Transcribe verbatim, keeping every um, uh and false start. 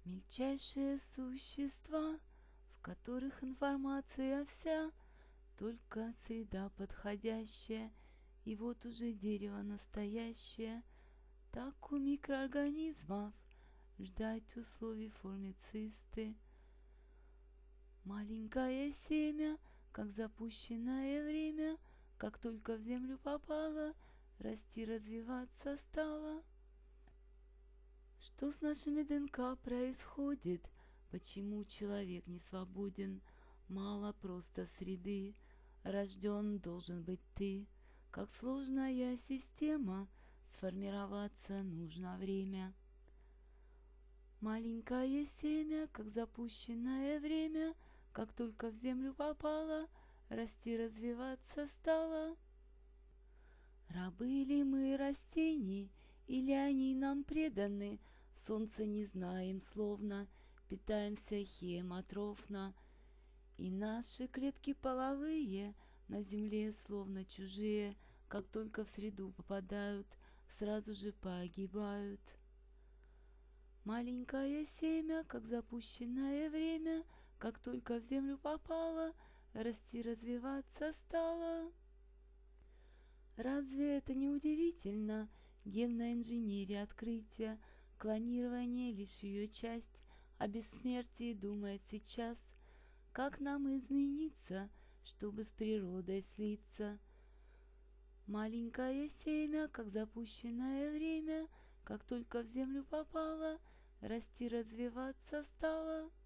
Мельчайшие существа, в которых информация вся, только среда подходящая, и вот уже дерево настоящее. Так у микроорганизмов ждать условий форме цисты. Маленькое семя, как запущенное время, как только в землю попало, расти, развиваться стало. Что с нашими ДНК происходит? Почему человек не свободен? Мало просто среды, рожден должен быть ты. Как сложная система, сформироваться нужно время. Маленькое семя, как запущенное время, как только в землю попало, расти, развиваться стало. Рабы ли мы растений, или они нам преданы? Солнца не знаем словно, питаемся хематрофно. И наши клетки половые на земле словно чужие, как только в среду попадают, сразу же погибают. Маленькое семя, как запущенное время, как только в землю попало, расти, развиваться стало. Разве это не удивительно? Генная инженерия открытия, клонирование лишь ее часть, о бессмертии думает сейчас. Как нам измениться, чтобы с природой слиться? Маленькое семя, как запущенное время, как только в землю попало, расти, развиваться стало.